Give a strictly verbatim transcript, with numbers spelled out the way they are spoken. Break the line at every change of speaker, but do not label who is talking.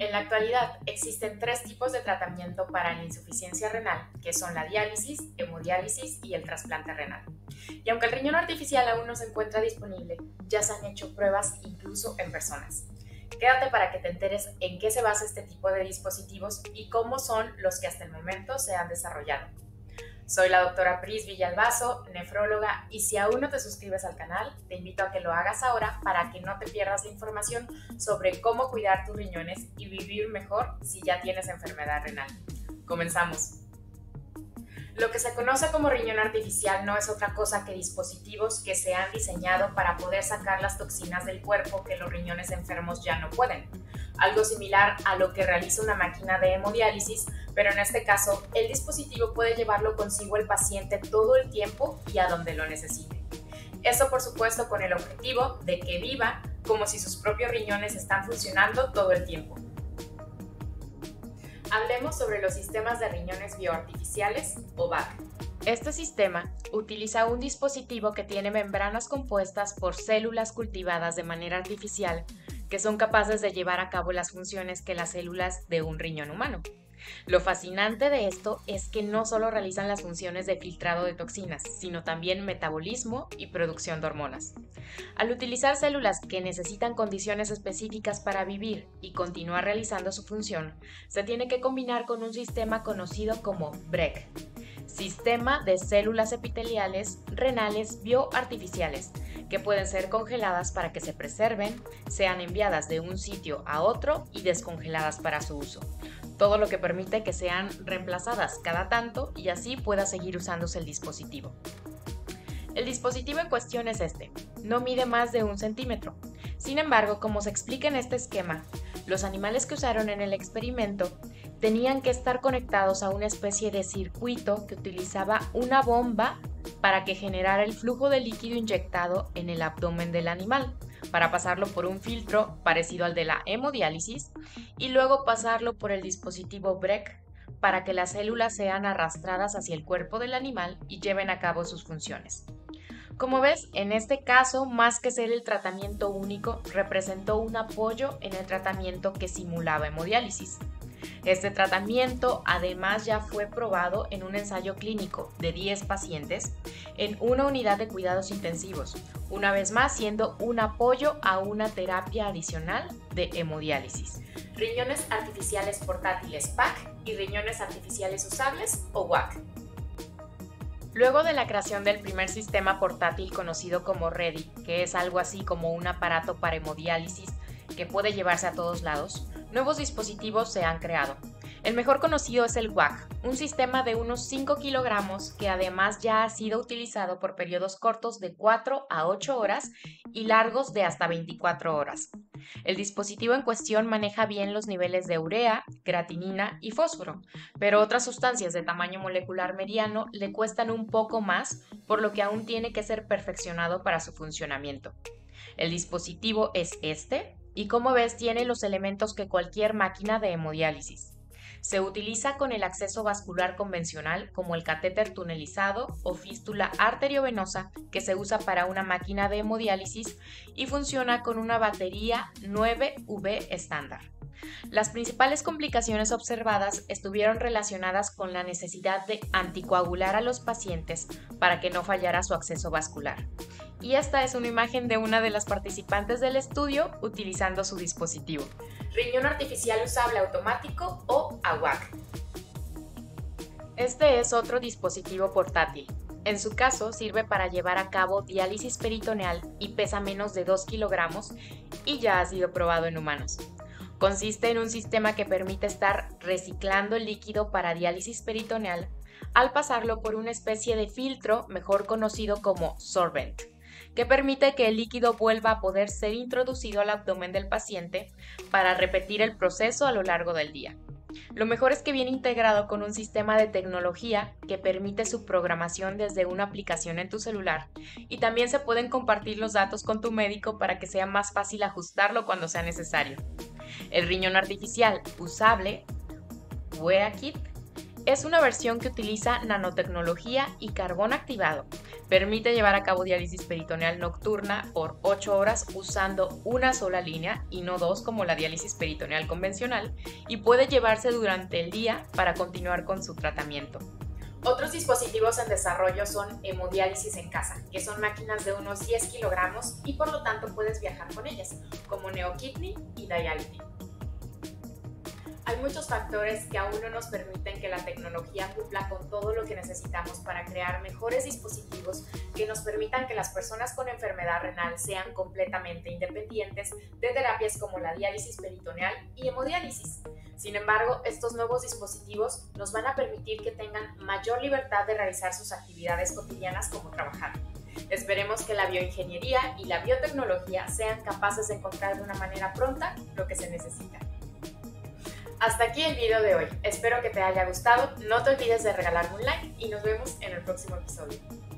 En la actualidad existen tres tipos de tratamiento para la insuficiencia renal, que son la diálisis, hemodiálisis y el trasplante renal. Y aunque el riñón artificial aún no se encuentra disponible, ya se han hecho pruebas incluso en personas. Quédate para que te enteres en qué se basa este tipo de dispositivos y cómo son los que hasta el momento se han desarrollado. Soy la doctora Pris Villalbazo, nefróloga, y si aún no te suscribes al canal, te invito a que lo hagas ahora para que no te pierdas la información sobre cómo cuidar tus riñones y vivir mejor si ya tienes enfermedad renal. Comenzamos. Lo que se conoce como riñón artificial no es otra cosa que dispositivos que se han diseñado para poder sacar las toxinas del cuerpo que los riñones enfermos ya no pueden. Algo similar a lo que realiza una máquina de hemodiálisis, pero en este caso el dispositivo puede llevarlo consigo el paciente todo el tiempo y a donde lo necesite. Eso por supuesto con el objetivo de que viva como si sus propios riñones están funcionando todo el tiempo. Hablemos sobre los sistemas de riñones bioartificiales o V A C. Este sistema utiliza un dispositivo que tiene membranas compuestas por células cultivadas de manera artificial que son capaces de llevar a cabo las funciones que las células de un riñón humano. Lo fascinante de esto es que no solo realizan las funciones de filtrado de toxinas, sino también metabolismo y producción de hormonas. Al utilizar células que necesitan condiciones específicas para vivir y continuar realizando su función, se tiene que combinar con un sistema conocido como B R E C, Sistema de Células Epiteliales Renales Bioartificiales, que pueden ser congeladas para que se preserven, sean enviadas de un sitio a otro y descongeladas para su uso. Todo lo que permite que sean reemplazadas cada tanto y así pueda seguir usándose el dispositivo. El dispositivo en cuestión es este, no mide más de un centímetro. Sin embargo, como se explica en este esquema, los animales que usaron en el experimento tenían que estar conectados a una especie de circuito que utilizaba una bomba para que generara el flujo de líquido inyectado en el abdomen del animal, para pasarlo por un filtro parecido al de la hemodiálisis y luego pasarlo por el dispositivo B R E C para que las células sean arrastradas hacia el cuerpo del animal y lleven a cabo sus funciones. Como ves, en este caso, más que ser el tratamiento único, representó un apoyo en el tratamiento que simulaba hemodiálisis. Este tratamiento además ya fue probado en un ensayo clínico de diez pacientes en una unidad de cuidados intensivos, una vez más siendo un apoyo a una terapia adicional de hemodiálisis. Riñones artificiales portátiles P A C y riñones artificiales usables o W A C. Luego de la creación del primer sistema portátil conocido como REDI, que es algo así como un aparato para hemodiálisis que puede llevarse a todos lados, nuevos dispositivos se han creado. El mejor conocido es el W A C, un sistema de unos cinco kilogramos que además ya ha sido utilizado por periodos cortos de cuatro a ocho horas y largos de hasta veinticuatro horas. El dispositivo en cuestión maneja bien los niveles de urea, creatinina y fósforo, pero otras sustancias de tamaño molecular mediano le cuestan un poco más, por lo que aún tiene que ser perfeccionado para su funcionamiento. El dispositivo es este, y como ves tiene los elementos que cualquier máquina de hemodiálisis. Se utiliza con el acceso vascular convencional como el catéter tunelizado o fístula arteriovenosa que se usa para una máquina de hemodiálisis y funciona con una batería nueve V estándar. Las principales complicaciones observadas estuvieron relacionadas con la necesidad de anticoagular a los pacientes para que no fallara su acceso vascular. Y esta es una imagen de una de las participantes del estudio utilizando su dispositivo. Riñón artificial usable automático o A W A C. Este es otro dispositivo portátil. En su caso sirve para llevar a cabo diálisis peritoneal y pesa menos de dos kilogramos y ya ha sido probado en humanos. Consiste en un sistema que permite estar reciclando el líquido para diálisis peritoneal al pasarlo por una especie de filtro mejor conocido como sorbent, que permite que el líquido vuelva a poder ser introducido al abdomen del paciente para repetir el proceso a lo largo del día. Lo mejor es que viene integrado con un sistema de tecnología que permite su programación desde una aplicación en tu celular y también se pueden compartir los datos con tu médico para que sea más fácil ajustarlo cuando sea necesario. El riñón artificial usable, W A C, Es una versión que utiliza nanotecnología y carbón activado. Permite llevar a cabo diálisis peritoneal nocturna por ocho horas usando una sola línea y no dos como la diálisis peritoneal convencional, y puede llevarse durante el día para continuar con su tratamiento. Otros dispositivos en desarrollo son hemodiálisis en casa, que son máquinas de unos diez kilogramos y por lo tanto puedes viajar con ellas, como NeoKidney y Dialyte. Hay muchos factores que aún no nos permiten que la tecnología cumpla con todo lo que necesitamos para crear mejores dispositivos que nos permitan que las personas con enfermedad renal sean completamente independientes de terapias como la diálisis peritoneal y hemodiálisis. Sin embargo, estos nuevos dispositivos nos van a permitir que tengan mayor libertad de realizar sus actividades cotidianas como trabajar. Esperemos que la bioingeniería y la biotecnología sean capaces de encontrar de una manera pronta lo que se necesita. Hasta aquí el video de hoy, espero que te haya gustado, no te olvides de regalarme un like y nos vemos en el próximo episodio.